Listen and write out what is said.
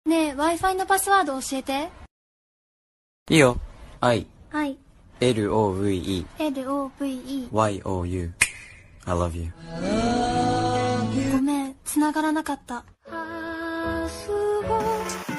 ねえ、Wi-Fi のパスワード教えて。 いいよ。I LOVE YOU I love you。 ごめん、繋がらなかった。